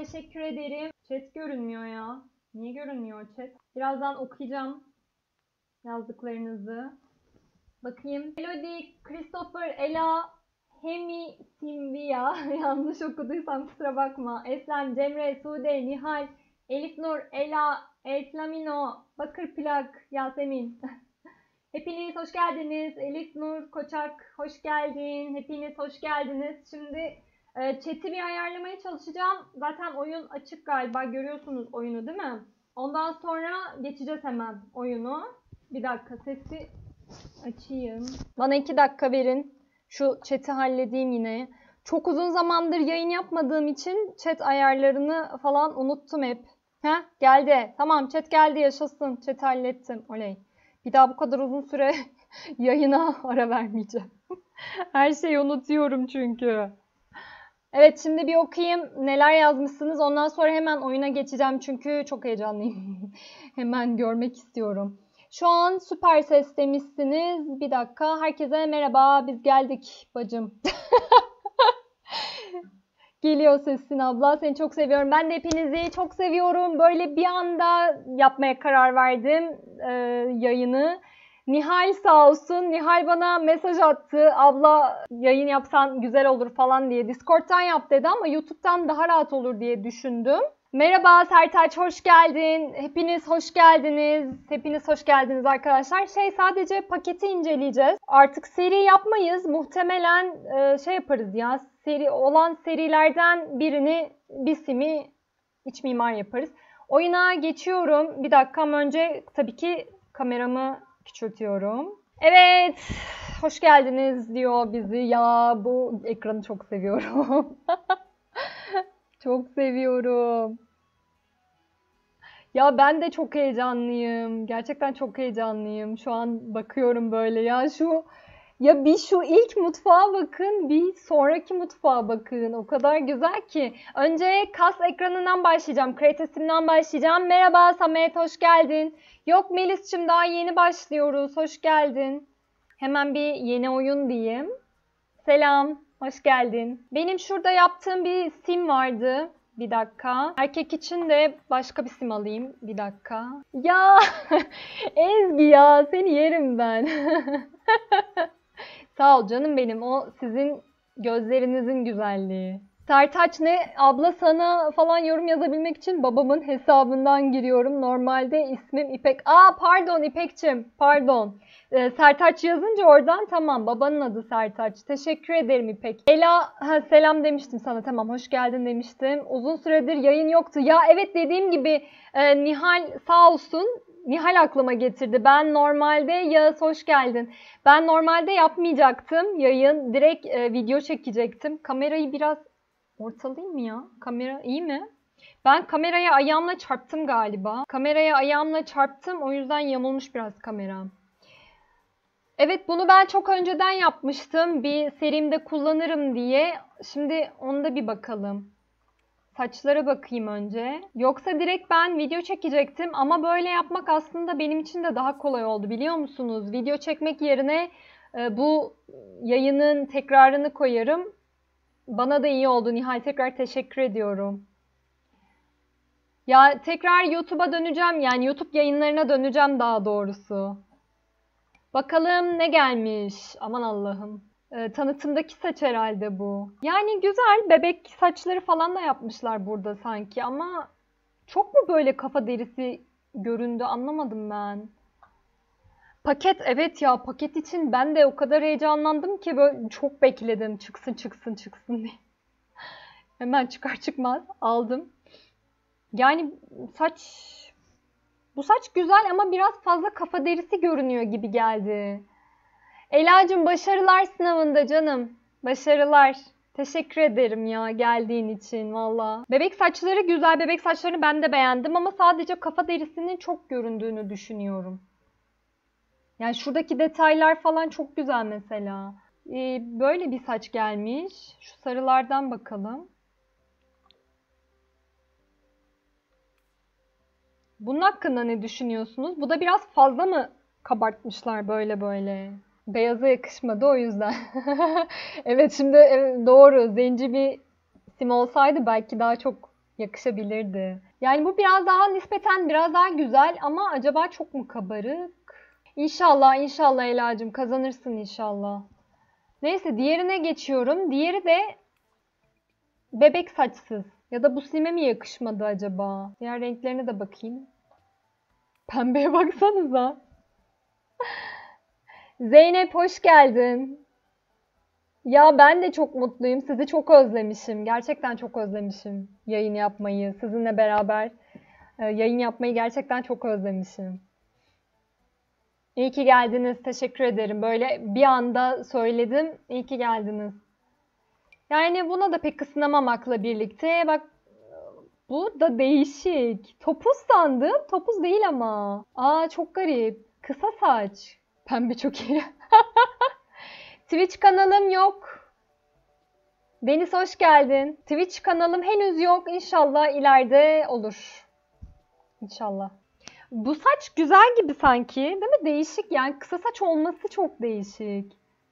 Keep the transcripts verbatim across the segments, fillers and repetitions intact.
teşekkür ederim. Chat görünmüyor ya. Niye görünmüyor chat? Birazdan okuyacağım yazdıklarınızı. Bakayım. Elodie, Christopher, Ela, Hemi, Simvia. Yanlış okuduysam kusura bakma. Eslem, Cemre, Sude, Nihal, Elif Nur, Ela, Eslamino, Bakır Plak, Yasemin. Hepiniz hoş geldiniz. Elif Nur Koçak hoş geldin. Hepiniz hoş geldiniz. Şimdi e, chat'i bir ayarlamaya çalışacağım. Zaten oyun açık galiba. Görüyorsunuz oyunu değil mi? Ondan sonra geçeceğiz hemen oyunu. Bir dakika sesi açayım. Bana iki dakika verin. Şu chat'i halledeyim yine. Çok uzun zamandır yayın yapmadığım için chat ayarlarını falan unuttum hep. Heh, geldi. Tamam, chat geldi, yaşasın. Chat'i hallettim. Oley. Bir daha bu kadar uzun süre yayına ara vermeyeceğim. Her şeyi unutuyorum çünkü. Evet, şimdi bir okuyayım neler yazmışsınız. Ondan sonra hemen oyuna geçeceğim çünkü çok heyecanlıyım. Hemen görmek istiyorum. Şu an süper ses demişsiniz. Bir dakika. Herkese merhaba. Biz geldik bacım. Geliyor sesin abla. Seni çok seviyorum. Ben de hepinizi çok seviyorum. Böyle bir anda yapmaya karar verdim e, yayını. Nihal sağ olsun. Nihal bana mesaj attı. Abla yayın yapsan güzel olur falan diye. Discord'dan yap dedi ama YouTube'dan daha rahat olur diye düşündüm. Merhaba Sertaç, hoş geldin. Hepiniz hoş geldiniz. Hepiniz hoş geldiniz arkadaşlar. Şey, sadece paketi inceleyeceğiz. Artık seri yapmayız. Muhtemelen e, şey yaparız ya. Seri olan serilerden birini bir simi iç mimar yaparız. Oyuna geçiyorum. Bir dakikam önce tabii ki kameramı küçültüyorum. Evet, hoş geldiniz diyor bizi. Ya bu ekranı çok seviyorum. Çok seviyorum. Ya ben de çok heyecanlıyım. Gerçekten çok heyecanlıyım. Şu an bakıyorum böyle ya şu ya bir şu ilk mutfağa bakın, bir sonraki mutfağa bakın. O kadar güzel ki. Önce kas ekranından başlayacağım. Createsim'den başlayacağım. Merhaba Samet, hoş geldin. Yok Melis'cim, daha yeni başlıyoruz. Hoş geldin. Hemen bir yeni oyun diyeyim. Selam, hoş geldin. Benim şurada yaptığım bir sim vardı. Bir dakika. Erkek için de başka bir sim alayım. Bir dakika. Ya Ezgi ya, seni yerim ben. Sağ ol canım benim. O sizin gözlerinizin güzelliği. Sertaç ne? Abla sana falan yorum yazabilmek için babamın hesabından giriyorum. Normalde ismim İpek. Aa pardon İpekçim. Pardon. Ee, Sertaç yazınca oradan tamam. Babanın adı Sertaç. Teşekkür ederim İpek. Ela ha, selam demiştim sana. Tamam, hoş geldin demiştim. Uzun süredir yayın yoktu. Ya evet, dediğim gibi e, Nihal sağ olsun. Nihal aklıma getirdi. Ben normalde Yağız hoş geldin. Ben normalde yapmayacaktım yayın. Direkt e, video çekecektim. Kamerayı biraz ortalayayım mı ya? Kamera iyi mi? Ben kameraya ayağımla çarptım galiba. Kameraya ayağımla çarptım. O yüzden yamulmuş biraz kameram. Evet, bunu ben çok önceden yapmıştım. Bir serimde kullanırım diye. Şimdi onda bir bakalım. Saçlara bakayım önce. Yoksa direkt ben video çekecektim ama böyle yapmak aslında benim için de daha kolay oldu, biliyor musunuz? Video çekmek yerine e, bu yayının tekrarını koyarım. Bana da iyi oldu Nihal. Tekrar teşekkür ediyorum. Ya tekrar YouTube'a döneceğim. Yani YouTube yayınlarına döneceğim daha doğrusu. Bakalım ne gelmiş. Aman Allah'ım. Ee, tanıtımdaki saç herhalde bu. Yani güzel. Bebek saçları falan da yapmışlar burada sanki. Ama çok mu böyle kafa derisi göründü, anlamadım ben. Paket, evet ya, paket için ben de o kadar heyecanlandım ki böyle çok bekledim. Çıksın çıksın çıksın diye. Hemen çıkar çıkmaz aldım. Yani saç... Bu saç güzel ama biraz fazla kafa derisi görünüyor gibi geldi. Ela'cığım başarılar sınavında canım. Başarılar. Teşekkür ederim ya geldiğin için valla. Bebek saçları güzel. Bebek saçlarını ben de beğendim ama sadece kafa derisinin çok göründüğünü düşünüyorum. Yani şuradaki detaylar falan çok güzel mesela. Ee, böyle bir saç gelmiş. Şu sarılardan bakalım. Bunun hakkında ne düşünüyorsunuz? Bu da biraz fazla mı kabartmışlar böyle böyle? Beyaza yakışmadı o yüzden. Evet, şimdi evet, doğru. Zenci bir sim olsaydı belki daha çok Yakışabilirdi. Yani bu biraz daha nispeten biraz daha güzel ama acaba çok mu kabarık? İnşallah, inşallah Ela'cığım kazanırsın inşallah. Neyse diğerine geçiyorum. Diğeri de bebek saçsız. Ya da bu sime mi yakışmadı acaba? Diğer renklerine de bakayım. Pembeye baksanıza. Zeynep hoş geldin. Ya ben de çok mutluyum. Sizi çok özlemişim. Gerçekten çok özlemişim yayın yapmayı. Sizinle beraber e, yayın yapmayı gerçekten çok özlemişim. İyi ki geldiniz. Teşekkür ederim. Böyle bir anda söyledim. İyi ki geldiniz. Yani buna da pek ısınamamakla birlikte bak bu da değişik. Topuz sandım. Topuz değil ama. Aa çok garip. Kısa saç. Pembe çok iyi. Twitch kanalım yok. Deniz hoş geldin. Twitch kanalım henüz yok. İnşallah ileride olur. İnşallah. Bu saç güzel gibi sanki. Değil mi? Değişik yani. Kısa saç olması çok değişik.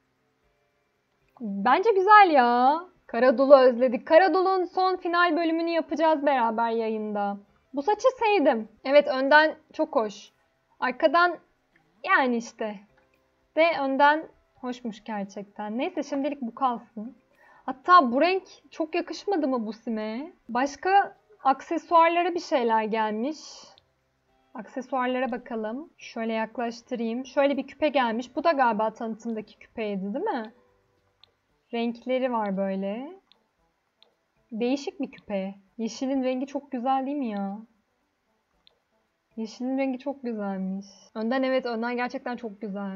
Bence güzel ya. Karadolu özledik. Karadolu'nun son final bölümünü yapacağız beraber yayında. Bu saçı sevdim. Evet önden çok hoş. Arkadan yani işte. De önden hoşmuş gerçekten. Neyse şimdilik bu kalsın. Hatta bu renk çok yakışmadı mı bu sime? Başka aksesuarlara bir şeyler gelmiş. Aksesuarlara bakalım. Şöyle yaklaştırayım. Şöyle bir küpe gelmiş. Bu da galiba tanıtımdaki küpeydi değil mi? Renkleri var böyle. Değişik bir küpe. Yeşilin rengi çok güzel değil mi ya? Yeşilin rengi çok güzelmiş. Önden evet önden gerçekten çok güzel.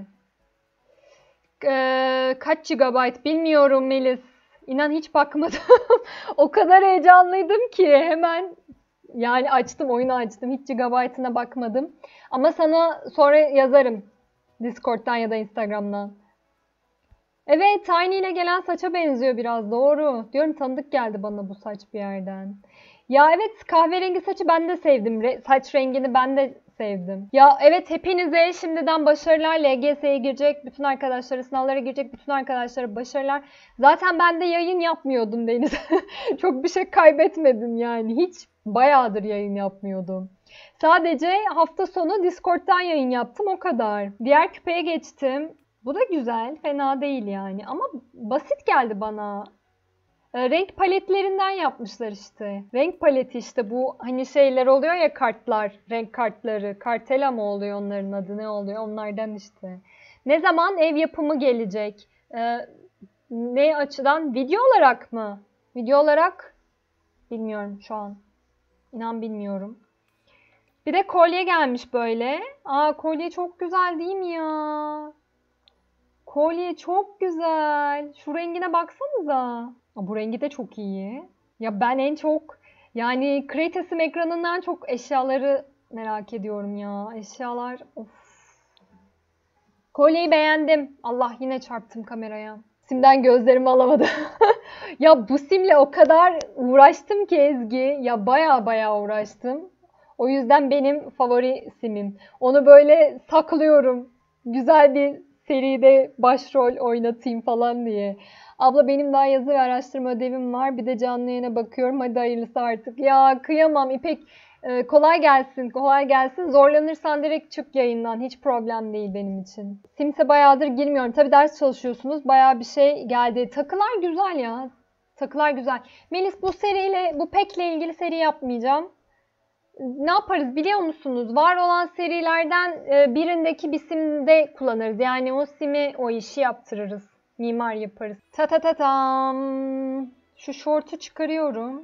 Ee, kaç gigabayt bilmiyorum Melis. İnan hiç bakmadım. O kadar heyecanlıydım ki hemen yani açtım oyunu açtım. Hiç gigabaytına bakmadım. Ama sana sonra yazarım. Discord'dan ya da Instagram'dan. Evet Tiny ile gelen saça benziyor biraz doğru. Diyorum tanıdık geldi bana bu saç bir yerden. Ya evet kahverengi saçı ben de sevdim. Re- saç rengini ben de sevdim. Ya evet hepinize şimdiden başarılar. L G S'ye girecek bütün arkadaşlara, sınavlara girecek bütün arkadaşlara başarılar. Zaten ben de yayın yapmıyordum Deniz. Çok bir şey kaybetmedim yani. Hiç bayağıdır yayın yapmıyordum. Sadece hafta sonu Discord'dan yayın yaptım o kadar. Diğer küpeye geçtim. Bu da güzel, fena değil yani. Ama basit geldi bana. E, renk paletlerinden yapmışlar işte. Renk paleti işte bu hani şeyler oluyor ya kartlar, renk kartları. Kartela mı oluyor onların adı ne oluyor? Onlardan işte. Ne zaman ev yapımı gelecek? E, ne açıdan? Video olarak mı? Video olarak bilmiyorum şu an. İnan bilmiyorum. Bir de kolye gelmiş böyle. Aa kolye çok güzel değil mi ya? Kolye çok güzel. Şu rengine baksanıza. Aa, bu rengi de çok iyi. Ya ben en çok yani Kretes'im ekranından çok eşyaları merak ediyorum ya. Eşyalar of. Kolyeyi beğendim. Allah yine çarptım kameraya. Simden gözlerimi alamadım. Ya bu simle o kadar uğraştım ki Ezgi. Ya baya baya uğraştım. O yüzden benim favori simim. Onu böyle saklıyorum. Güzel bir seride başrol oynatayım falan diye. Abla benim daha yazı ve araştırma ödevim var. Bir de canlı yayına bakıyorum. Hadi hayırlısı artık. Ya kıyamam İpek. Ee, kolay gelsin, kolay gelsin. Zorlanırsan direkt çık yayından. Hiç problem değil benim için. Sims'e bayağıdır girmiyorum. Tabii ders çalışıyorsunuz. Bayağı bir şey geldi. Takılar güzel ya. Takılar güzel. Melis bu seriyle, bu pekle ilgili seri yapmayacağım. Ne yaparız biliyor musunuz? Var olan serilerden e, birindeki bir simde kullanırız. Yani o simi, o işi yaptırırız. Mimar yaparız. Ta ta ta tam. Şu şortu çıkarıyorum.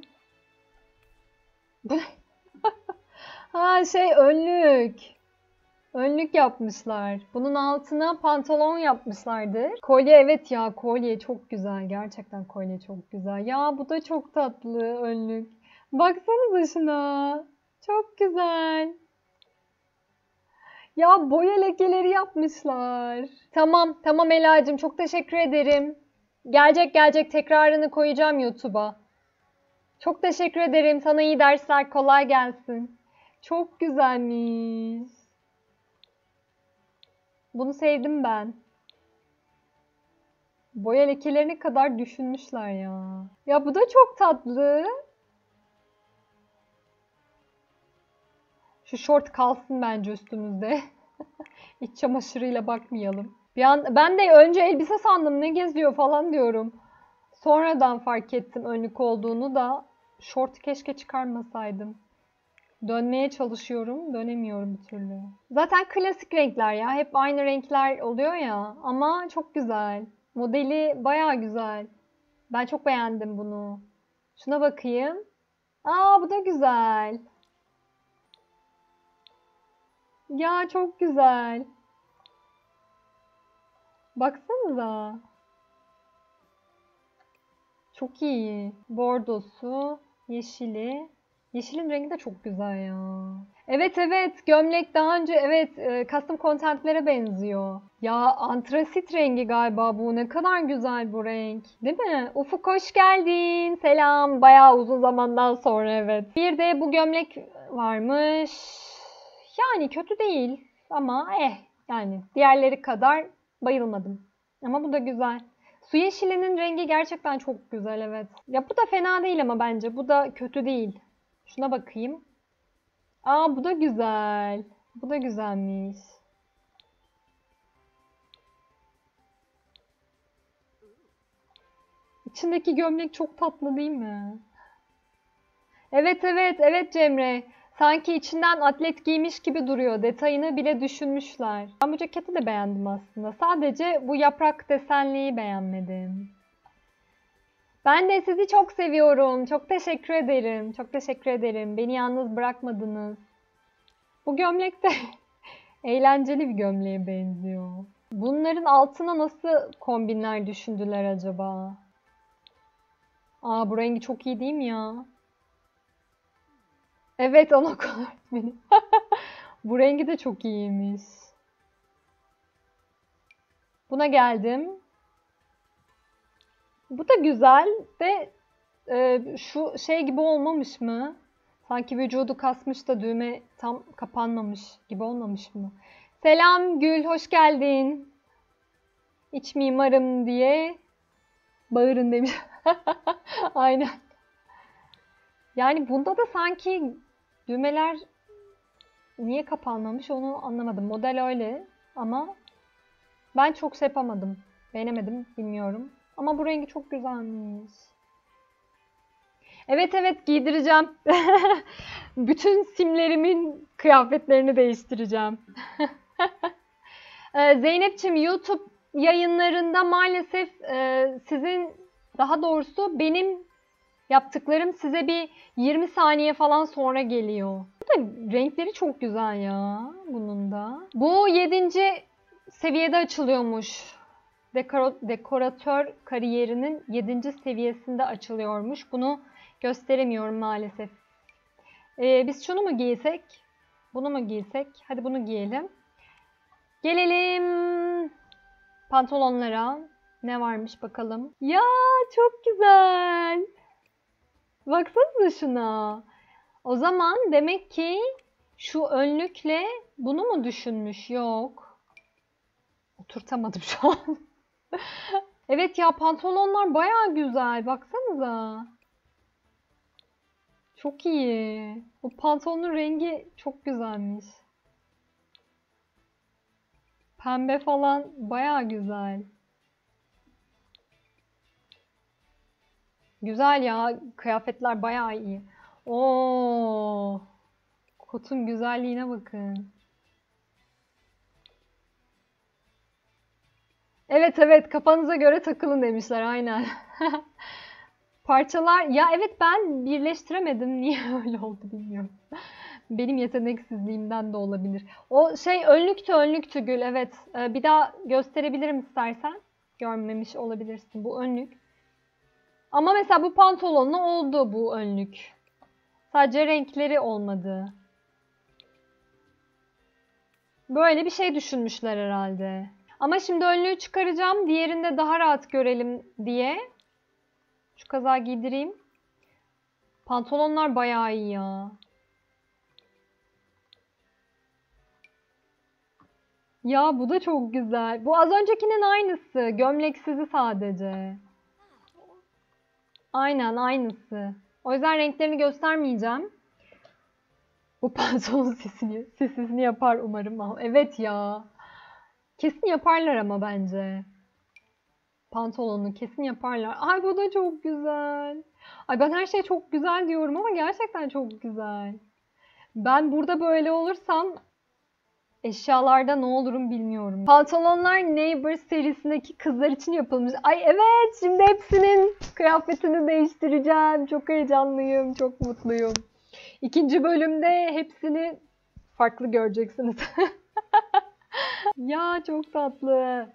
Bu ha şey önlük. Önlük yapmışlar. Bunun altına pantolon yapmışlardır. Kolye evet ya kolye çok güzel. Gerçekten kolye çok güzel. Ya bu da çok tatlı önlük. Baksanıza şuna. Çok güzel. Ya boya lekeleri yapmışlar. Tamam, tamam Ela'cığım çok teşekkür ederim. Gelecek gelecek tekrarını koyacağım YouTube'a. Çok teşekkür ederim. Sana iyi dersler. Kolay gelsin. Çok güzelmiş. Bunu sevdim ben. Boya lekelerine kadar düşünmüşler ya. Ya bu da çok tatlı. Şu şort kalsın bence üstümüzde. İç çamaşırıyla bakmayalım. Bir an ben de önce elbise sandım, ne geziyor falan diyorum. Sonradan fark ettim önlük olduğunu da. Şort keşke çıkarmasaydım. Dönmeye çalışıyorum, dönemiyorum bir türlü. Zaten klasik renkler ya. Hep aynı renkler oluyor ya. Ama çok güzel. Modeli bayağı güzel. Ben çok beğendim bunu. Şuna bakayım. Aa, bu da güzel. Ya çok güzel. Baksanıza. Çok iyi. Bordosu, yeşili. Yeşilin rengi de çok güzel ya. Evet evet, gömlek daha önce evet e, custom contentlere benziyor. Ya antrasit rengi galiba bu. Ne kadar güzel bu renk. Değil mi? Ufuk hoş geldin. Selam. Bayağı uzun zamandan sonra evet. Bir de bu gömlek varmış. Yani kötü değil ama eh yani diğerleri kadar bayılmadım. Ama bu da güzel. Su yeşilinin rengi gerçekten çok güzel evet. Ya bu da fena değil ama bence. Bu da kötü değil. Şuna bakayım. Aa, bu da güzel. Bu da güzelmiş. İçindeki gömlek çok tatlı değil mi? Evet evet evet Cemre. Sanki içinden atlet giymiş gibi duruyor. Detayını bile düşünmüşler. Ben bu ceketi de beğendim aslında. Sadece bu yaprak desenliği beğenmedim. Ben de sizi çok seviyorum. Çok teşekkür ederim. Çok teşekkür ederim. Beni yalnız bırakmadınız. Bu gömlek de eğlenceli bir gömleğe benziyor. Bunların altına nasıl kombinler düşündüler acaba? Aa, bu rengi çok iyi değil mi ya? Evet, anaokulu öğretmeni. Bu rengi de çok iyiymiş. Buna geldim. Bu da güzel de e, şu şey gibi olmamış mı? Sanki vücudu kasmış da düğme tam kapanmamış gibi olmamış mı? Selam Gül, hoş geldin. İç mimarım diye bağırın demiş. Aynen. Yani bunda da sanki düğmeler niye kapanmamış onu anlamadım. Model öyle ama ben çok şey yapamadım. Beğenemedim, bilmiyorum. Ama bu rengi çok güzelmiş. Evet evet, giydireceğim. Bütün simlerimin kıyafetlerini değiştireceğim. Ee, Zeynep'ciğim, YouTube yayınlarında maalesef e, sizin, daha doğrusu benim yaptıklarım size bir yirmi saniye falan sonra geliyor. Bu da renkleri çok güzel ya bunun da. Bu yedinci seviyede açılıyormuş. Dekor dekoratör kariyerinin yedinci seviyesinde açılıyormuş. Bunu gösteremiyorum maalesef. Ee, biz şunu mu giysek? Bunu mu giysek? Hadi bunu giyelim. Gelelim pantolonlara. Ne varmış bakalım. Ya çok güzel. Baksanıza şuna. O zaman demek ki şu önlükle bunu mu düşünmüş? Yok. Oturtamadım şu an. Evet ya, pantolonlar bayağı güzel. Baksanıza. Çok iyi. Bu pantolonun rengi çok güzelmiş. Pembe falan bayağı güzel. Güzel ya. Kıyafetler bayağı iyi. Oo. Kotun güzelliğine bakın. Evet evet, kafanıza göre takılın demişler aynen. Parçalar ya, evet ben birleştiremedim. Niye öyle oldu bilmiyorum. Benim yeteneksizliğimden de olabilir. O şey önlüktü önlüktü Gül, evet. Ee, bir daha gösterebilirim istersen. Görmemiş olabilirsin bu önlük. Ama mesela bu pantolonla oldu bu önlük. Sadece renkleri olmadı. Böyle bir şey düşünmüşler herhalde. Ama şimdi önlüğü çıkaracağım. Diğerinde daha rahat görelim diye. Şu kazağı giydireyim. Pantolonlar bayağı iyi ya. Ya bu da çok güzel. Bu az öncekinin aynısı. Gömleksizi sadece. Aynen aynısı. O yüzden renklerini göstermeyeceğim. Bu pantolon sesini, sesini yapar umarım. Ah, evet ya. Kesin yaparlar ama bence. Pantolonu kesin yaparlar. Ay bu da çok güzel. Ay ben her şeye çok güzel diyorum ama gerçekten çok güzel. Ben burada böyle olursam eşyalarda ne olurum bilmiyorum. Pantolonlar Neighbors serisindeki kızlar için yapılmış. Ay evet, şimdi hepsinin kıyafetini değiştireceğim. Çok heyecanlıyım, çok mutluyum. İkinci bölümde hepsini farklı göreceksiniz. Ya çok tatlı.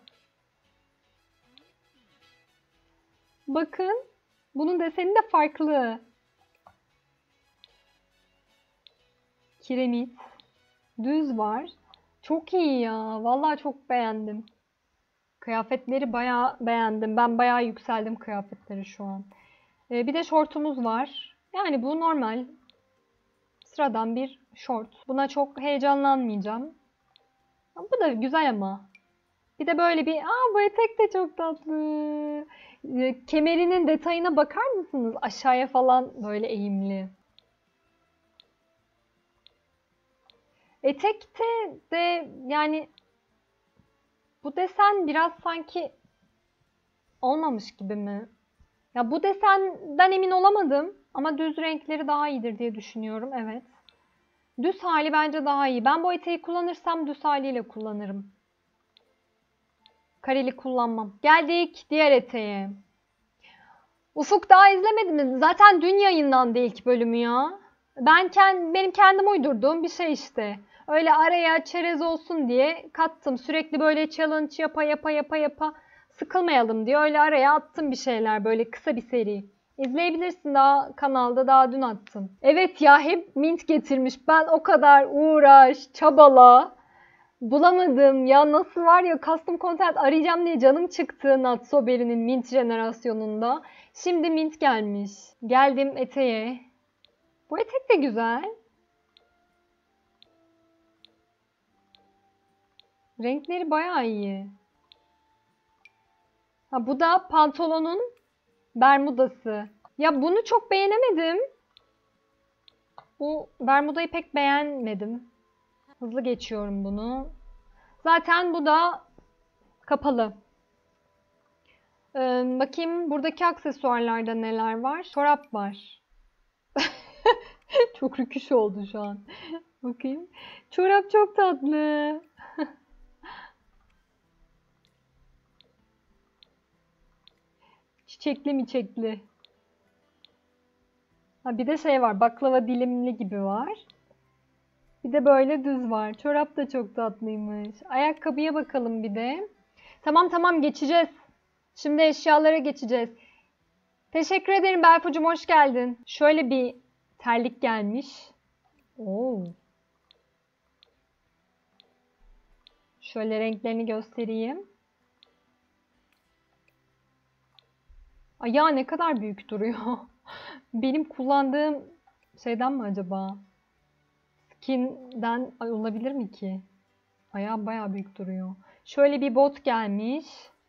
Bakın, bunun deseni de farklı. Kiremit. Düz var. Çok iyi ya. Vallahi çok beğendim. Kıyafetleri bayağı beğendim. Ben bayağı yükseldim kıyafetleri şu an. Ee, bir de şortumuz var. Yani bu normal. Sıradan bir şort. Buna çok heyecanlanmayacağım. Bu da güzel ama. Bir de böyle bir... Aa bu etek de çok tatlı. Ee, kemerinin detayına bakar mısınız? Aşağıya falan böyle eğimli. Etekte de yani bu desen biraz sanki olmamış gibi mi? Ya bu desenden emin olamadım ama düz renkleri daha iyidir diye düşünüyorum. Evet. Düz hali bence daha iyi. Ben bu eteği kullanırsam düz haliyle kullanırım. Kareli kullanmam. Geldik diğer eteğe. Ufuk daha izlemedi mi? Zaten dün yayınlandı ilk bölümü ya. Ben kend, benim kendim uydurduğum bir şey işte. Öyle araya çerez olsun diye kattım. Sürekli böyle challenge yapa yapa yapa yapa sıkılmayalım diye öyle araya attım bir şeyler, böyle kısa bir seri. İzleyebilirsin, daha kanalda daha dün attım. Evet ya, hep mint getirmiş. Ben o kadar uğraş, çabala bulamadım. Ya nasıl var ya, custom content arayacağım diye canım çıktı Natsoberi'nin mint jenerasyonunda. Şimdi mint gelmiş. Geldim eteğe. Bu etek de güzel. Renkleri bayağı iyi. Ha, bu da pantolonun bermudası. Ya bunu çok beğenemedim. Bu bermudayı pek beğenmedim. Hızlı geçiyorum bunu. Zaten bu da kapalı. Ee, bakayım buradaki aksesuarlarda neler var. Çorap var. Çok rüküş oldu şu an. Bakayım. Çorap çok tatlı. Çiçekli miçekli. Ha, bir de şey var. Baklava dilimli gibi var. Bir de böyle düz var. Çorap da çok tatlıymış. Ayakkabıya bakalım bir de. Tamam tamam, geçeceğiz. Şimdi eşyalara geçeceğiz. Teşekkür ederim Berfucuğum, hoş geldin. Şöyle bir terlik gelmiş. Oo. Şöyle renklerini göstereyim. Ayağı ne kadar büyük duruyor. Benim kullandığım şeyden mi acaba? Skin'den olabilir mi ki? Ayağı bayağı büyük duruyor. Şöyle bir bot gelmiş.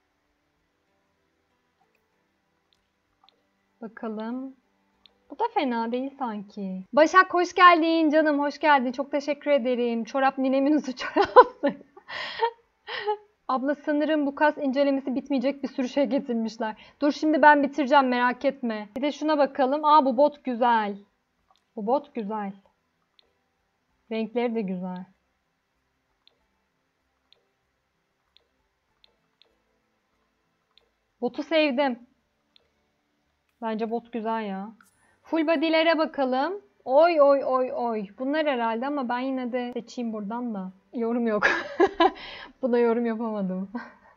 Bakalım. Bu da fena değil sanki. Başak hoş geldin canım, hoş geldin. Çok teşekkür ederim. Çorap ninemin uzun çorapları. Abla sanırım bu kas incelemesi bitmeyecek, bir sürü şey getirmişler. Dur şimdi ben bitireceğim, merak etme. Bir de şuna bakalım. Aa bu bot güzel. Bu bot güzel. Renkleri de güzel. Botu sevdim. Bence bot güzel ya. Full body'lere bakalım. Oy oy oy oy. Bunlar herhalde ama ben yine de seçeyim buradan da. Yorum yok. Buna yorum yapamadım.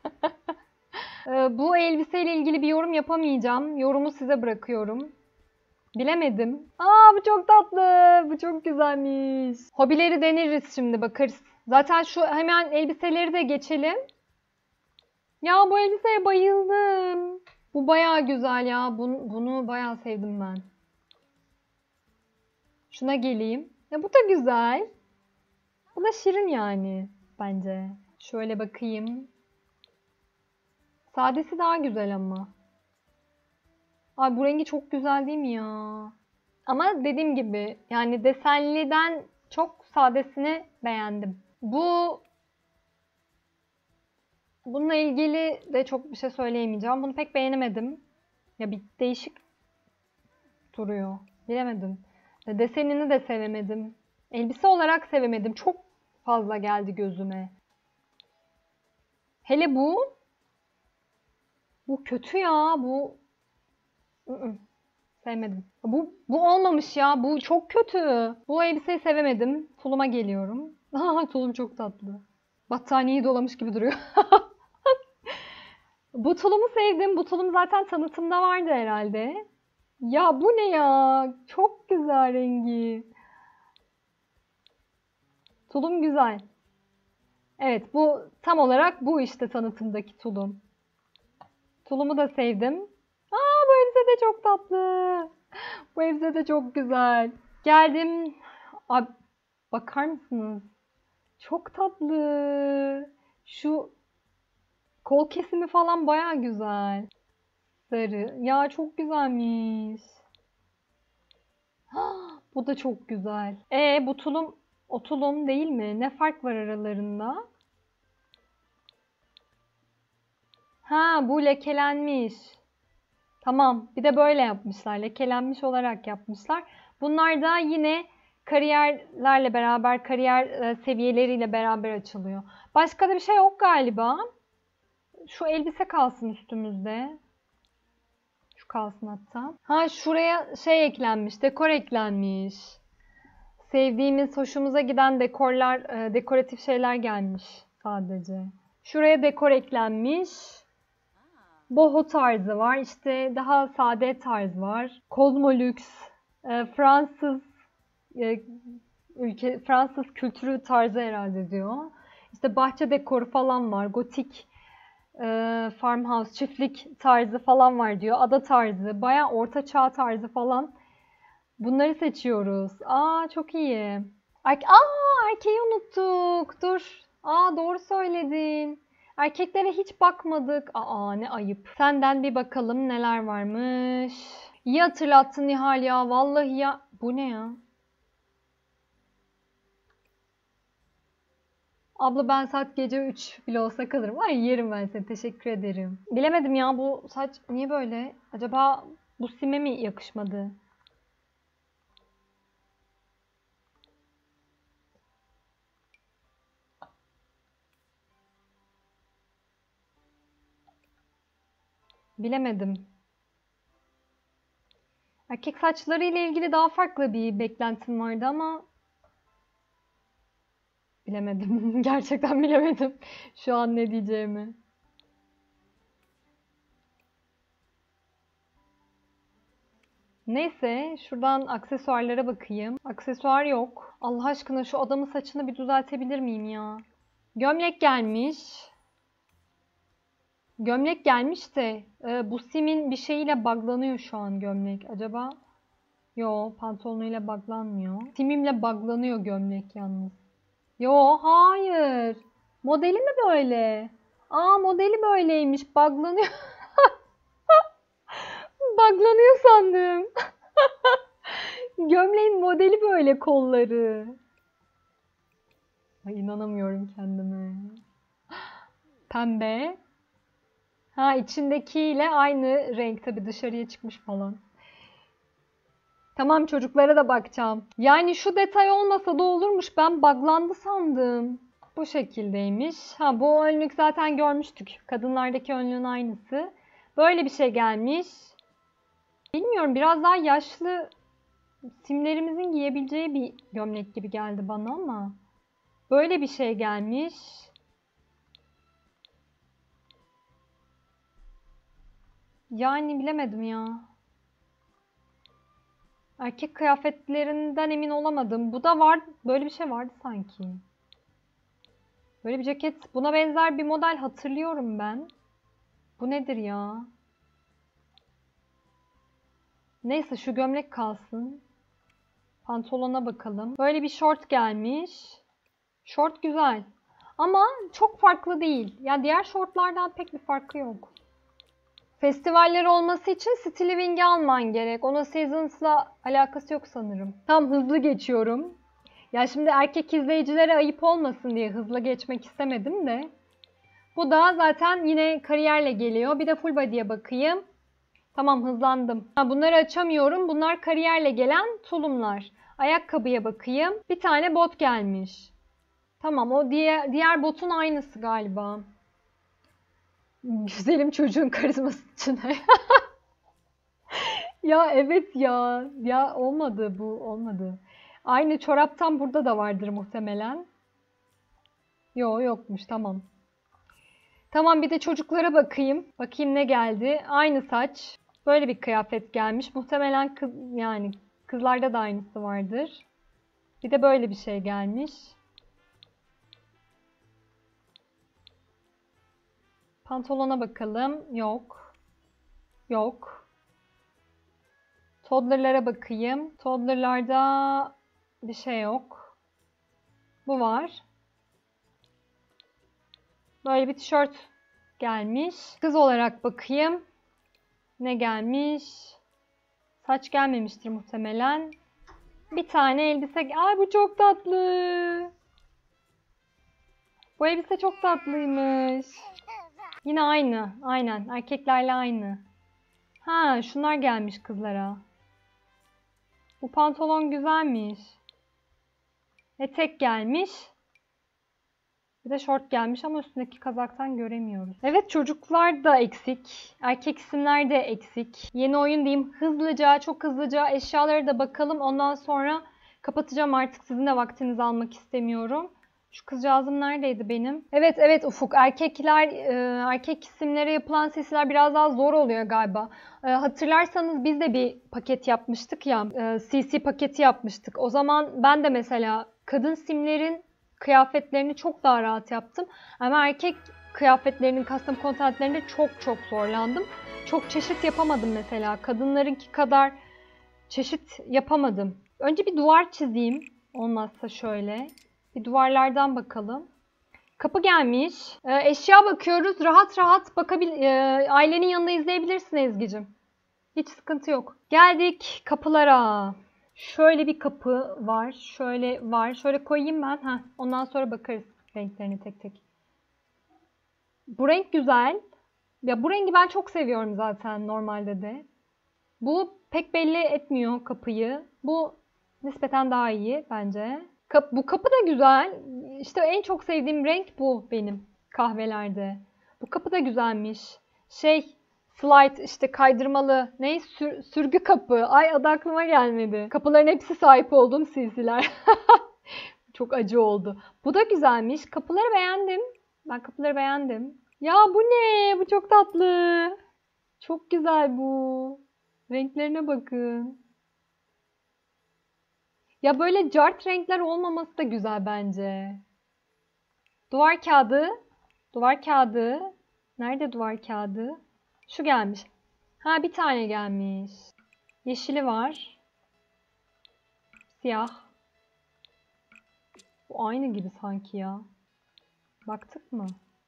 Bu elbiseyle ilgili bir yorum yapamayacağım. Yorumu size bırakıyorum. Bilemedim. Aa bu çok tatlı. Bu çok güzelmiş. Hobileri deneriz şimdi, bakarız. Zaten şu hemen elbiseleri de geçelim. Ya bu elbiseye bayıldım. Bu bayağı güzel ya. Bunu, bunu bayağı sevdim ben. Şuna geleyim. Ya bu da güzel. Bu da şirin yani bence. Şöyle bakayım. Sadesi daha güzel ama. Ay bu rengi çok güzel değil mi ya? Ama dediğim gibi yani desenliden Çok sadesini beğendim. Bu bununla ilgili de çok bir şey söyleyemeyeceğim. Bunu pek beğenemedim. Ya bir değişik duruyor. Bilemedim. Desenini de sevemedim. Elbise olarak sevemedim. Çok fazla geldi gözüme. Hele bu. Bu kötü ya. Bu. I-ı. Sevmedim. Bu bu olmamış ya. Bu çok kötü. Bu elbiseyi sevemedim. Tuluma geliyorum. Tulum çok tatlı. Battaniyeyi dolamış gibi duruyor. Bu tulumu sevdim. Bu tulum zaten tanıtımda vardı herhalde. Ya bu ne ya? Çok güzel rengi. Tulum güzel. Evet, bu tam olarak bu işte tanıtımdaki tulum. Tulumu da sevdim. Aa, bu elbise de çok tatlı. Bu elbise de çok güzel. Geldim. Abi, bakar mısınız? Çok tatlı. Şu kol kesimi falan baya güzel. Sarı. Ya çok güzelmiş. Bu da çok güzel. E bu tulum o tulum değil mi? Ne fark var aralarında? Ha, bu lekelenmiş. Tamam. Bir de böyle yapmışlar. Lekelenmiş olarak yapmışlar. Bunlar da yine kariyerlerle beraber, kariyer e, seviyeleriyle beraber açılıyor. Başka da bir şey yok galiba. Şu elbise kalsın üstümüzde. Şu kalsın hatta. Ha, şuraya şey eklenmiş, dekor eklenmiş. Sevdiğimiz, hoşumuza giden dekorlar, e, dekoratif şeyler gelmiş sadece. Şuraya dekor eklenmiş. Boho tarzı var. İşte daha sade tarz var. Kozmolüks, e, Fransız e, ülke Fransız kültürü tarzı herhalde diyor. İşte bahçe dekoru falan var. Gotik e, farmhouse, çiftlik tarzı falan var diyor. Ada tarzı, bayağı orta çağ tarzı falan. Bunları seçiyoruz. Aa, çok iyi. Erke Aa, erkeği unuttuk. Dur. Aa, doğru söyledin. Erkeklere hiç bakmadık. Aa, ne ayıp. Senden bir bakalım neler varmış. İyi hatırlattın Nihal ya. Vallahi ya. Bu ne ya? Abla ben saat gece üç bile olsa kalırım. Ay yerim ben seni. Teşekkür ederim. Bilemedim ya, bu saç niye böyle? Acaba bu sime mi yakışmadı? Bilemedim. Erkek saçları ile ilgili daha farklı bir beklentim vardı ama bilemedim. Gerçekten bilemedim şu an ne diyeceğimi. Neyse, şuradan aksesuarlara bakayım. Aksesuar yok. Allah aşkına şu adamın saçını bir düzeltebilir miyim ya? Gömlek gelmiş. Gömlek gelmiş de e, bu simin bir şeyiyle buglanıyor şu an gömlek. Acaba? Yo, pantolonuyla buglanmıyor. Simimle buglanıyor gömlek yalnız. Yo, hayır. Modeli mi böyle? Aa, modeli böyleymiş. Buglanıyor. Buglanıyor sandım. Gömleğin modeli böyle, kolları. Ay, inanamıyorum kendime. Pembe. Ha, içindekiyle aynı renk tabii, dışarıya çıkmış falan. Tamam, çocuklara da bakacağım. Yani şu detay olmasa da olurmuş. Ben buglandı sandım. Bu şekildeymiş. Ha, bu önlük zaten görmüştük. Kadınlardaki önlüğün aynısı. Böyle bir şey gelmiş. Bilmiyorum, biraz daha yaşlı simlerimizin giyebileceği bir gömlek gibi geldi bana ama. Böyle bir şey gelmiş. Yani bilemedim ya. Erkek kıyafetlerinden emin olamadım. Bu da var. Böyle bir şey vardı sanki. Böyle bir ceket. Buna benzer bir model hatırlıyorum ben. Bu nedir ya? Neyse, şu gömlek kalsın. Pantolona bakalım. Böyle bir şort gelmiş. Şort güzel. Ama çok farklı değil. Ya diğer şortlardan pek bir farkı yok. Festivaller olması için Stili Wing'i alman gerek. Ona Seasons'la alakası yok sanırım. Tam hızlı geçiyorum. Ya şimdi erkek izleyicilere ayıp olmasın diye hızlı geçmek istemedim de. Bu da zaten yine kariyerle geliyor. Bir de full body'ye bakayım. Tamam, hızlandım. Ha, bunları açamıyorum. Bunlar kariyerle gelen tulumlar. Ayakkabıya bakayım. Bir tane bot gelmiş. Tamam, o diğer, diğer botun aynısı galiba. Güzelim çocuğun karizması için. Ya evet ya. Ya olmadı bu. Olmadı. Aynı çoraptan burada da vardır muhtemelen. Yo, yokmuş. Tamam. Tamam, bir de çocuklara bakayım. Bakayım ne geldi. Aynı saç. Böyle bir kıyafet gelmiş. Muhtemelen kız, yani kızlarda da aynısı vardır. Bir de böyle bir şey gelmiş. Pantolona bakalım. Yok. Yok. Toddler'lara bakayım. Toddler'larda bir şey yok. Bu var. Böyle bir tişört gelmiş. Kız olarak bakayım. Ne gelmiş? Saç gelmemiştir muhtemelen. Bir tane elbise. Ay, bu çok tatlı. Bu elbise çok tatlıymış. Yine aynı. Aynen. Erkeklerle aynı. Ha, şunlar gelmiş kızlara. Bu pantolon güzelmiş. Etek gelmiş. Bir de şort gelmiş ama üstündeki kazaktan göremiyoruz. Evet, çocuklar da eksik. Erkek isimler de eksik. Yeni oyun diyeyim. Hızlıca, çok hızlıca eşyalara da bakalım. Ondan sonra kapatacağım artık. Sizin de vaktinizi almak istemiyorum. Şu kızcağızım neredeydi benim? Evet evet Ufuk. Erkekler, erkek isimlere yapılan sesler biraz daha zor oluyor galiba. Hatırlarsanız biz de bir paket yapmıştık ya. C C paketi yapmıştık. O zaman ben de mesela kadın simlerin kıyafetlerini çok daha rahat yaptım. Ama erkek kıyafetlerinin custom contentlerinde çok çok zorlandım. Çok çeşit yapamadım mesela. Kadınlarınki kadar çeşit yapamadım. Önce bir duvar çizeyim. Olmazsa şöyle. Bir duvarlardan bakalım. Kapı gelmiş. Ee, eşya bakıyoruz. Rahat rahat bakabil e, ailenin yanında izleyebilirsin Ezgi'cim. Hiç sıkıntı yok. Geldik kapılara. Şöyle bir kapı var. Şöyle var. Şöyle koyayım ben. Heh, ondan sonra bakarız renklerine tek tek. Bu renk güzel. Ya bu rengi ben çok seviyorum zaten normalde de. Bu pek belli etmiyor kapıyı. Bu nispeten daha iyi bence. Kap bu kapı da güzel. İşte en çok sevdiğim renk bu benim kahvelerde. Bu kapı da güzelmiş. Şey, slide işte kaydırmalı. Ne? Sür, sürgü kapı. Ay, adı aklıma gelmedi. Kapıların hepsi sahip olduğum silsiler. Çok acı oldu. Bu da güzelmiş. Kapıları beğendim. Ben kapıları beğendim. Ya bu ne? Bu çok tatlı. Çok güzel bu. Renklerine bakın. Ya böyle cart renkler olmaması da güzel bence. Duvar kağıdı. Duvar kağıdı. Nerede duvar kağıdı? Şu gelmiş. Ha, bir tane gelmiş. Yeşili var. Siyah. Bu aynı gibi sanki ya. Baktık mı?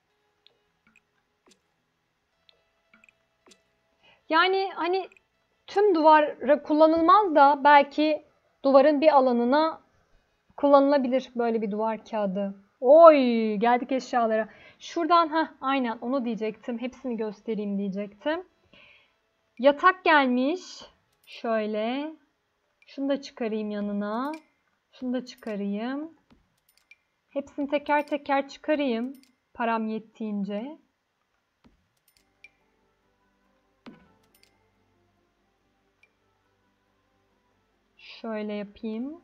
Yani hani tüm duvara kullanılmaz da belki duvarın bir alanına kullanılabilir böyle bir duvar kağıdı. Oy, geldik eşyalara. Şuradan ha aynen onu diyecektim. Hepsini göstereyim diyecektim. Yatak gelmiş. Şöyle. Şunu da çıkarayım yanına. Şunu da çıkarayım. Hepsini teker teker çıkarayım. Param yettiğince. Şöyle yapayım.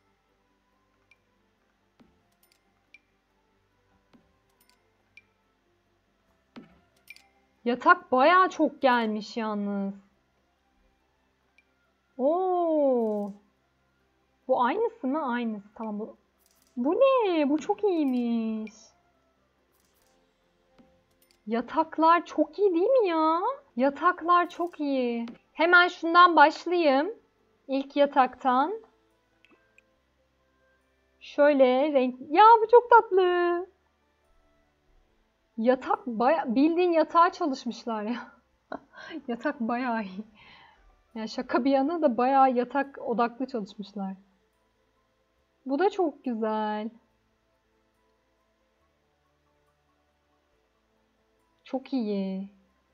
Yatak bayağı çok gelmiş yalnız. Oo. Bu aynısı mı? Aynısı. Tamam bu. Bu ne? Bu çok iyiymiş. Yataklar çok iyi değil mi ya? Yataklar çok iyi. Hemen şundan başlayayım. İlk yataktan. Şöyle renk. Ya bu çok tatlı. Yatak baya bildiğin yatağa çalışmışlar ya. Yatak bayağı iyi. Yani şaka bir yana da bayağı yatak odaklı çalışmışlar. Bu da çok güzel. Çok iyi.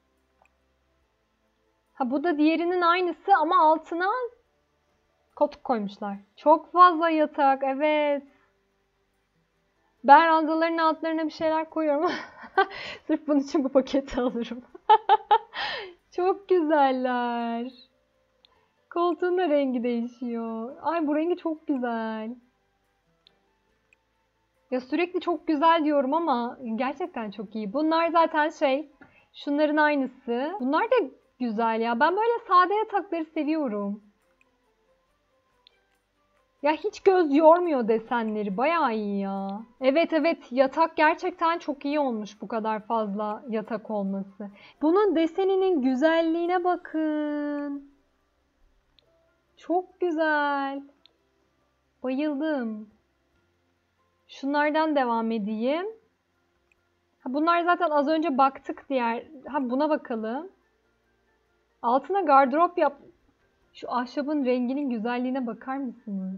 Ha bu da diğerinin aynısı ama altına koltuk koymuşlar. Çok fazla yatak, evet. Ben ranzaların altlarına bir şeyler koyuyorum. Sırf bunun için bu paketi alırım. Çok güzeller. Koltuğun da rengi değişiyor. Ay bu rengi çok güzel. Ya sürekli çok güzel diyorum ama gerçekten çok iyi. Bunlar zaten şey, şunların aynısı. Bunlar da güzel ya. Ben böyle sade yatakları seviyorum. Ya hiç göz yormuyor desenleri. Bayağı iyi ya. Evet evet, yatak gerçekten çok iyi olmuş bu kadar fazla yatak olması. Bunun deseninin güzelliğine bakın. Çok güzel. Bayıldım. Şunlardan devam edeyim. Ha, bunlar zaten az önce baktık diğer. Ha buna bakalım. Altına gardırop yap. Şu ahşabın renginin güzelliğine bakar mısınız?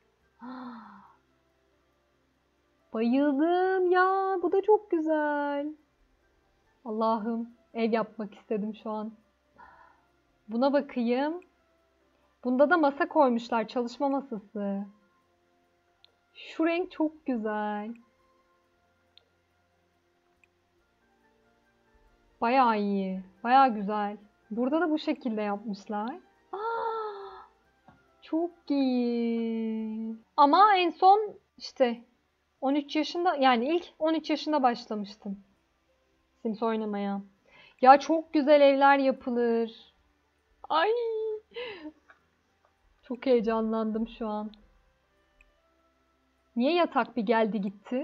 Bayıldım ya. Bu da çok güzel. Allah'ım, ev yapmak istedim şu an. Buna bakayım. Bunda da masa koymuşlar. Çalışma masası. Şu renk çok güzel. Bayağı iyi. Bayağı güzel. Burada da bu şekilde yapmışlar. Aa, çok iyi. Ama en son işte on üç yaşında, yani ilk on üç yaşında başlamıştım Sims oynamaya. Ya çok güzel evler yapılır. Ay. Çok heyecanlandım şu an. Niye yatak bir geldi gitti?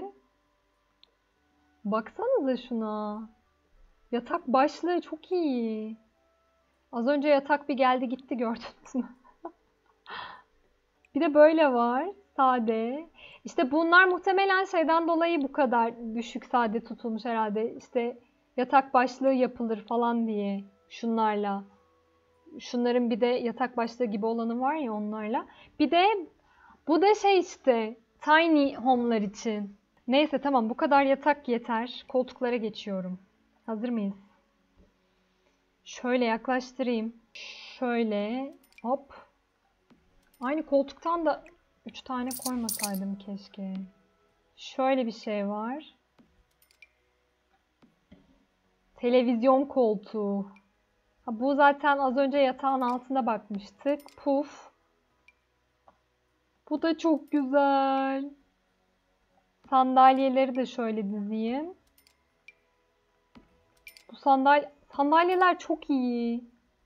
Baksanıza şuna. Yatak başlığı çok iyi. Az önce yatak bir geldi gitti, gördünüz mü? Bir de böyle var. Sade. İşte bunlar muhtemelen şeyden dolayı bu kadar düşük sade tutulmuş herhalde. İşte yatak başlığı yapılır falan diye. Şunlarla. Şunların bir de yatak başlığı gibi olanı var ya, onlarla. Bir de bu da şey işte. Tiny home'lar için. Neyse tamam, bu kadar yatak yeter. Koltuklara geçiyorum. Hazır mıyız? Şöyle yaklaştırayım. Şöyle hop. Aynı koltuktan da üç tane koymasaydım keşke. Şöyle bir şey var. Televizyon koltuğu. Ha, bu zaten az önce yatağın altında bakmıştık. Puf. Bu da çok güzel. Sandalyeleri de şöyle dizeyim. Bu sandalye sandalyeler çok iyi.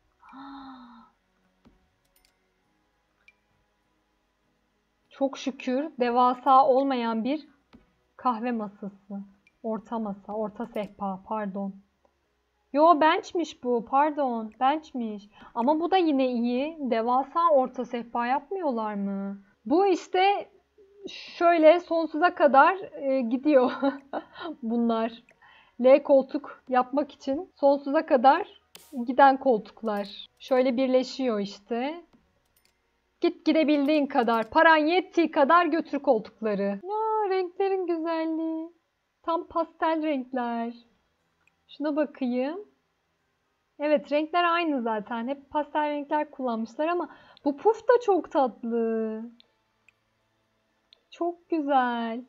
Çok şükür devasa olmayan bir kahve masası. Orta masa, orta sehpa, pardon. Yo, benchmiş bu, pardon. Benchmiş. Ama bu da yine iyi. Devasa orta sehpa yapmıyorlar mı? Bu işte şöyle sonsuza kadar e, gidiyor bunlar. L koltuk yapmak için sonsuza kadar giden koltuklar. Şöyle birleşiyor işte. Git gidebildiğin kadar, paran yettiği kadar götür koltukları. Ya renklerin güzelliği. Tam pastel renkler. Şuna bakayım. Evet, renkler aynı zaten. Hep pastel renkler kullanmışlar ama bu puf da çok tatlı. Çok güzel.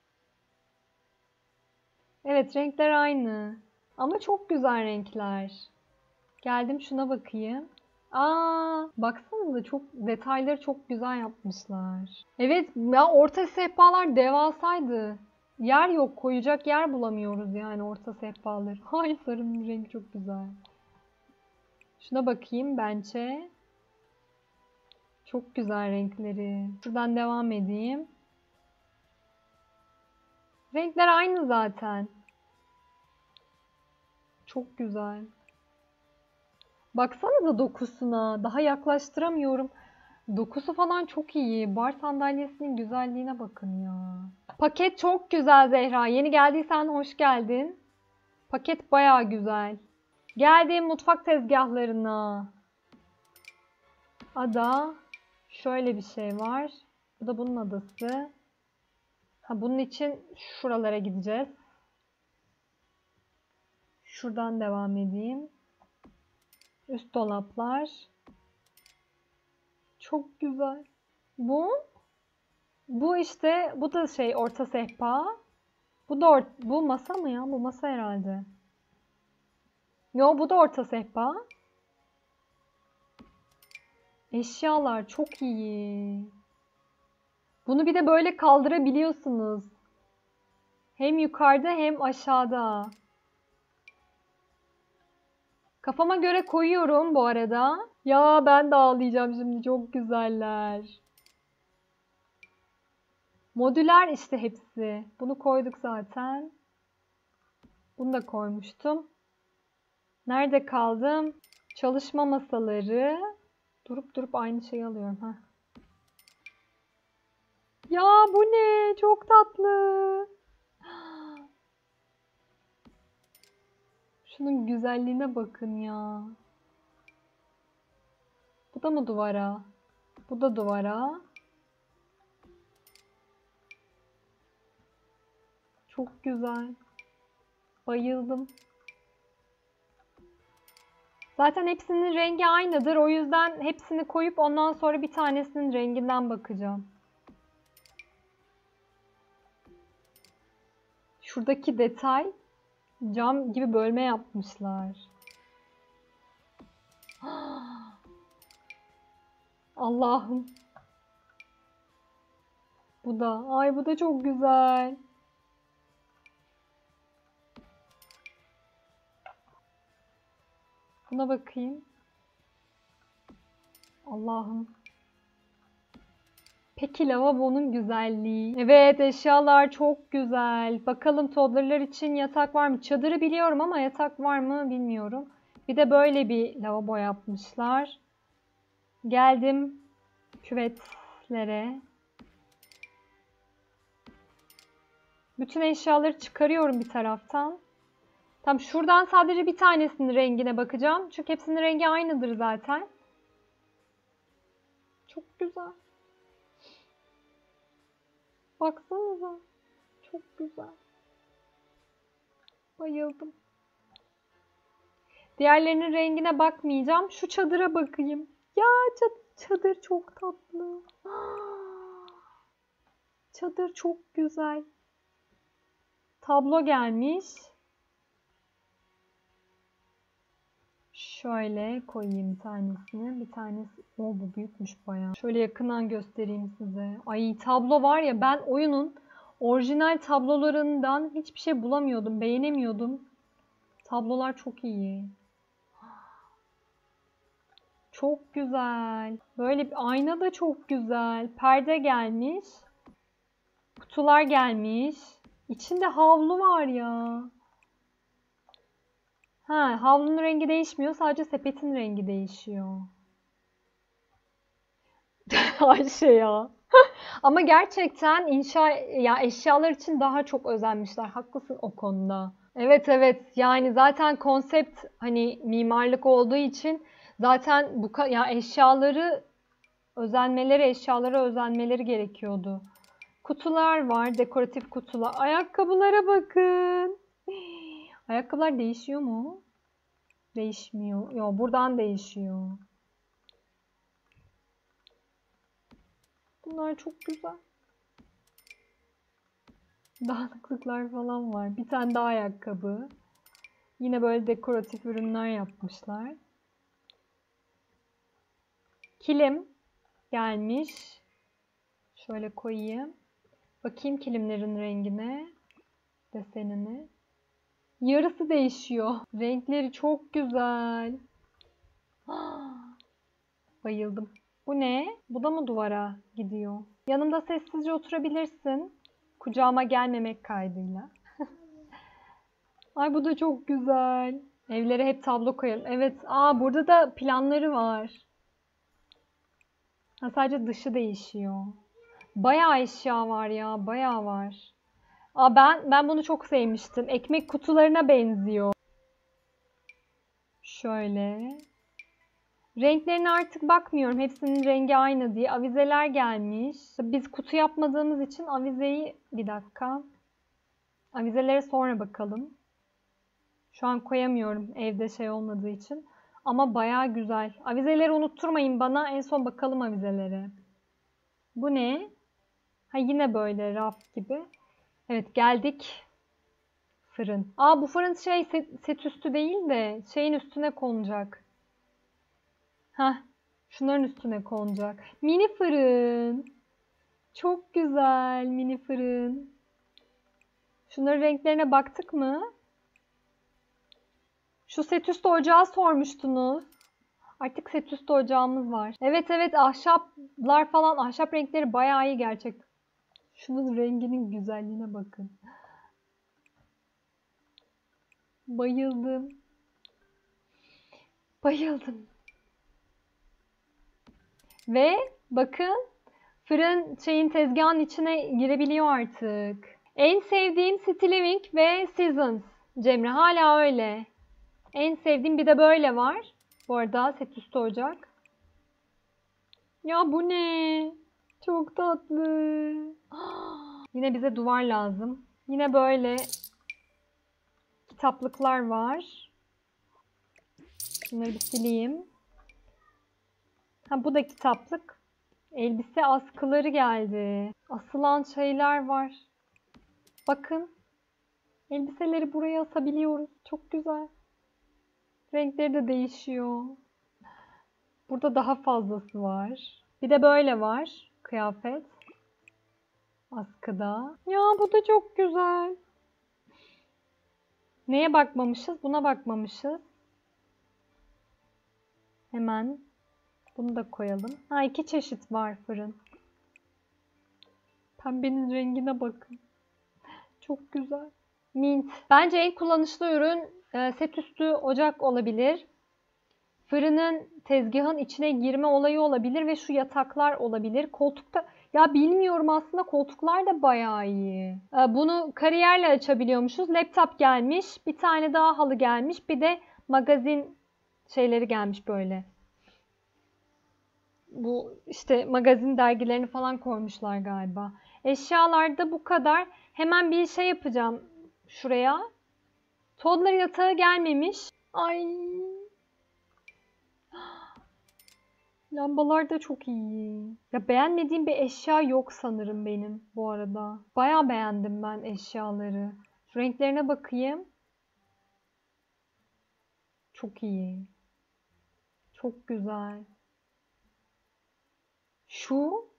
Evet, renkler aynı. Ama çok güzel renkler. Geldim şuna bakayım. Aa, baksanıza, çok detayları çok güzel yapmışlar. Evet ya, orta sehpalar devasaydı. Yer yok, koyacak yer bulamıyoruz yani orta sehpaları. Ay, sarının rengi çok güzel. Şuna bakayım bence. Çok güzel renkleri. Şuradan devam edeyim. Renkler aynı zaten. Çok güzel. Baksanıza dokusuna. Daha yaklaştıramıyorum. Dokusu falan çok iyi. Bar sandalyesinin güzelliğine bakın ya. Paket çok güzel Zehra. Yeni geldiysen hoş geldin. Paket bayağı güzel. Geldim mutfak tezgahlarına. Ada şöyle bir şey var. Bu da bunun adası. Ha, bunun için şuralara gideceğiz. Şuradan devam edeyim. Üst dolaplar. Çok güzel. Bu bu işte bu da şey orta sehpa. Bu da or bu masa mı ya? Bu masa herhalde. Yo, bu da orta sehpa. Eşyalar çok iyi. Bunu bir de böyle kaldırabiliyorsunuz. Hem yukarıda hem aşağıda. Kafama göre koyuyorum bu arada. Ya ben de ağlayacağım şimdi. Çok güzeller. Modüler işte hepsi. Bunu koyduk zaten. Bunu da koymuştum. Nerede kaldım? Çalışma masaları. Durup durup aynı şeyi alıyorum. Heh. Ya bu ne? Çok tatlı. Şunun güzelliğine bakın ya. Bu da mı duvara? Bu da duvara. Çok güzel. Bayıldım. Zaten hepsinin rengi aynıdır. O yüzden hepsini koyup ondan sonra bir tanesinin renginden bakacağım. Şuradaki detay cam gibi bölme yapmışlar. Allah'ım. Bu da. Ay bu da çok güzel. Buna bakayım. Allah'ım. Peki lavabonun güzelliği. Evet, eşyalar çok güzel. Bakalım toddlerlar için yatak var mı? Çadırı biliyorum ama yatak var mı bilmiyorum. Bir de böyle bir lavabo yapmışlar. Geldim küvetlere. Bütün eşyaları çıkarıyorum bir taraftan. Tam şuradan sadece bir tanesinin rengine bakacağım. Çünkü hepsinin rengi aynıdır zaten. Çok güzel. Baksanıza. Çok güzel. Bayıldım. Diğerlerinin rengine bakmayacağım. Şu çadıra bakayım. Ya çadır çok tatlı. Çadır çok güzel. Tablo gelmiş. Şöyle koyayım bir tanesini. Bir tanesi... O bu büyükmüş bayağı. Şöyle yakından göstereyim size. Ay tablo var ya, ben oyunun orijinal tablolarından hiçbir şey bulamıyordum. Beğenemiyordum. Tablolar çok iyi. Çok güzel. Böyle bir ayna da çok güzel. Perde gelmiş. Kutular gelmiş. İçinde havlu var ya. Ha, havlunun rengi değişmiyor. Sadece sepetin rengi değişiyor. Ayşe ya. Ama gerçekten inşa ya eşyalar için daha çok özenmişler. Haklısın o konuda. Evet evet. Yani zaten konsept hani mimarlık olduğu için zaten bu ya eşyaları özenmeleri, eşyalara özenmeleri gerekiyordu. Kutular var, dekoratif kutular. Ayakkabılara bakın. Ayakkabılar değişiyor mu? Değişmiyor. Yok, buradan değişiyor. Bunlar çok güzel. Dağınıklıklar falan var. Bir tane daha ayakkabı. Yine böyle dekoratif ürünler yapmışlar. Kilim gelmiş. Şöyle koyayım. Bakayım kilimlerin rengine, desenine. Yarısı değişiyor. Renkleri çok güzel. Bayıldım. Bu ne? Bu da mı duvara gidiyor? Yanımda sessizce oturabilirsin. Kucağıma gelmemek kaydıyla. Ay bu da çok güzel. Evlere hep tablo koyalım. Evet. Aa burada da planları var. Ha, sadece dışı değişiyor. Bayağı eşya var ya. Bayağı var. Aa ben ben bunu çok sevmiştim. Ekmek kutularına benziyor. Şöyle. Renklerine artık bakmıyorum. Hepsinin rengi aynı diye. Avizeler gelmiş. Biz kutu yapmadığımız için avizeyi... Bir dakika. Avizelere sonra bakalım. Şu an koyamıyorum evde şey olmadığı için. Ama bayağı güzel. Avizeleri unutturmayın bana. En son bakalım avizelere. Bu ne? Ha yine böyle raf gibi. Evet geldik. Fırın. Aa bu fırın şey set, set üstü değil de şeyin üstüne konacak. Hah. Şunların üstüne konacak. Mini fırın. Çok güzel mini fırın. Şunların renklerine baktık mı? Şu set üstü ocağı sormuştunuz. Artık set üstü ocağımız var. Evet evet ahşaplar falan ahşap renkleri bayağı iyi gerçekten. Şunun renginin güzelliğine bakın. Bayıldım. Bayıldım. Ve bakın fırın şeyin tezgahın içine girebiliyor artık. En sevdiğim City Living ve Seasons. Cemre hala öyle. En sevdiğim bir de böyle var. Bu arada set üstü ocak. Ya bu ne? Çok tatlı. Yine bize duvar lazım. Yine böyle kitaplıklar var. Bunları bir sileyim. Ha bu da kitaplık. Elbise askıları geldi. Asılan şeyler var. Bakın. Elbiseleri buraya asabiliyoruz. Çok güzel. Renkleri de değişiyor. Burada daha fazlası var. Bir de böyle var. Kıyafet. Askıda. Ya bu da çok güzel. Neye bakmamışız? Buna bakmamışız. Hemen bunu da koyalım. Ha iki çeşit var fırın. Pembenin rengine bakın. Çok güzel. Mint. Bence en kullanışlı ürün set üstü ocak olabilir. Fırının tezgahın içine girme olayı olabilir ve şu yataklar olabilir. Koltukta ya bilmiyorum aslında koltuklar da bayağı iyi. Bunu kariyerle açabiliyormuşuz. Laptop gelmiş. Bir tane daha halı gelmiş. Bir de magazin şeyleri gelmiş böyle. Bu işte magazin dergilerini falan koymuşlar galiba. Eşyalarda bu kadar. Hemen bir şey yapacağım şuraya. Toddler yatağı gelmemiş. Ay. Lambalar da çok iyi. Ya beğenmediğim bir eşya yok sanırım benim bu arada. Bayağı beğendim ben eşyaları. Şu renklerine bakayım. Çok iyi. Çok güzel. Şu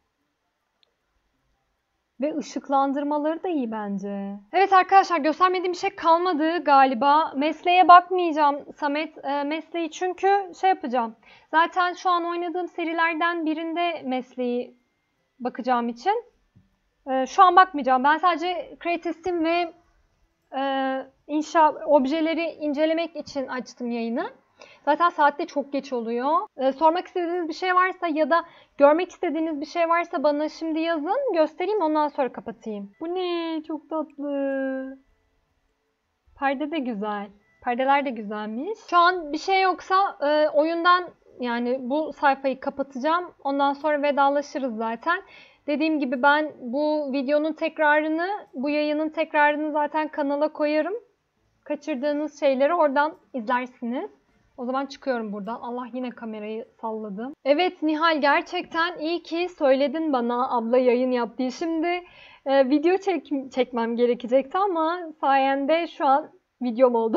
ve ışıklandırmaları da iyi bence. Evet arkadaşlar göstermediğim bir şey kalmadı galiba. Mesleğe bakmayacağım Samet. E, mesleği çünkü şey yapacağım. Zaten şu an oynadığım serilerden birinde mesleği bakacağım için. E, şu an bakmayacağım. Ben sadece Create Sim ve e, inşa objeleri incelemek için açtım yayını. Zaten saatte çok geç oluyor. Ee, sormak istediğiniz bir şey varsa ya da görmek istediğiniz bir şey varsa bana şimdi yazın. Göstereyim ondan sonra kapatayım. Bu ne? Çok tatlı. Perde de güzel. Perdeler de güzelmiş. Şu an bir şey yoksa e, oyundan yani bu sayfayı kapatacağım. Ondan sonra vedalaşırız zaten. Dediğim gibi ben bu videonun tekrarını, bu yayının tekrarını zaten kanala koyarım. Kaçırdığınız şeyleri oradan izlersiniz. O zaman çıkıyorum buradan. Allah yine kamerayı salladı. Evet Nihal gerçekten iyi ki söyledin bana abla yayın yap diye. Şimdi e, video çek çekmem gerekecekti ama sayende şu an videom oldu.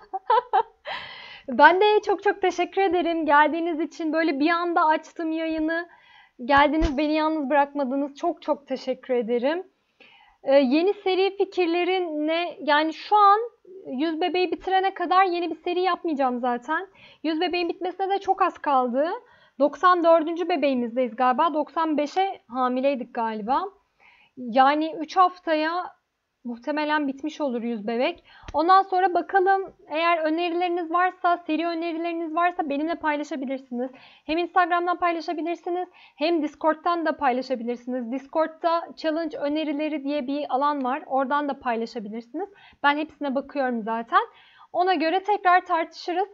Ben de çok çok teşekkür ederim geldiğiniz için. Böyle bir anda açtım yayını. Geldiniz beni yalnız bırakmadınız. Çok çok teşekkür ederim. Ee, yeni seri fikirlerin ne? Yani şu an Yüz Bebeği bitirene kadar yeni bir seri yapmayacağım zaten. Yüz Bebeğin bitmesine de çok az kaldı. doksan dördüncü bebeğimizdeyiz galiba. doksan beşe hamileydik galiba. Yani üç haftaya muhtemelen bitmiş olur Yüz Bebek. Ondan sonra bakalım eğer önerileriniz varsa, seri önerileriniz varsa benimle paylaşabilirsiniz. Hem Instagram'dan paylaşabilirsiniz hem Discord'dan da paylaşabilirsiniz. Discord'da challenge önerileri diye bir alan var. Oradan da paylaşabilirsiniz. Ben hepsine bakıyorum zaten. Ona göre tekrar tartışırız.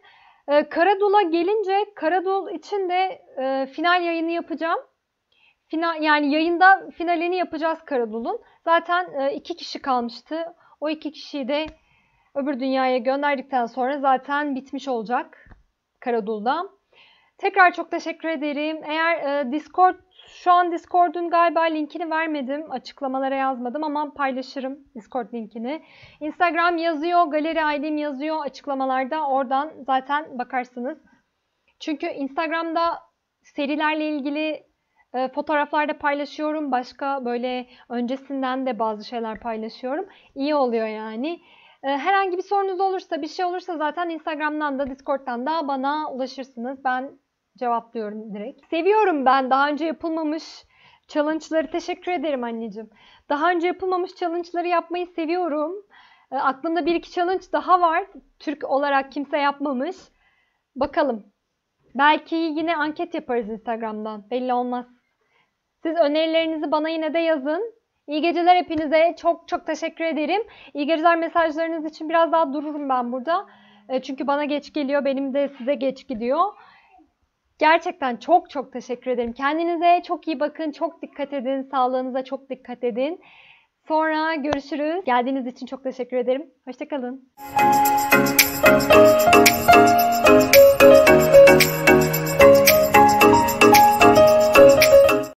E, Karadul'a gelince Karadul için de e, final yayını yapacağım. Final, yani yayında finalini yapacağız Karadul'un. Zaten e, iki kişi kalmıştı. O iki kişiyi de öbür dünyaya gönderdikten sonra zaten bitmiş olacak Karadul'da. Tekrar çok teşekkür ederim. Eğer e, Discord, şu an Discord'un galiba linkini vermedim. Açıklamalara yazmadım ama paylaşırım Discord linkini. Instagram yazıyor, galeri I D'm yazıyor açıklamalarda. Oradan zaten bakarsınız. Çünkü Instagram'da serilerle ilgili e, fotoğraflar da paylaşıyorum. Başka böyle öncesinden de bazı şeyler paylaşıyorum. İyi oluyor yani. E, herhangi bir sorunuz olursa, bir şey olursa zaten Instagram'dan da Discord'dan da bana ulaşırsınız. Ben cevaplıyorum direkt. Seviyorum ben daha önce yapılmamış challenge'ları. Teşekkür ederim anneciğim. Daha önce yapılmamış challenge'ları yapmayı seviyorum. E, aklımda bir iki challenge daha var. Türk olarak kimse yapmamış. Bakalım. Belki yine anket yaparız Instagram'dan. Belli olmaz. Siz önerilerinizi bana yine de yazın. İyi geceler hepinize. Çok çok teşekkür ederim. İyi geceler mesajlarınız için biraz daha dururum ben burada. E, çünkü bana geç geliyor. Benim de size geç gidiyor. Gerçekten çok çok teşekkür ederim. Kendinize çok iyi bakın. Çok dikkat edin. Sağlığınıza çok dikkat edin. Sonra görüşürüz. Geldiğiniz için çok teşekkür ederim. Hoşça kalın.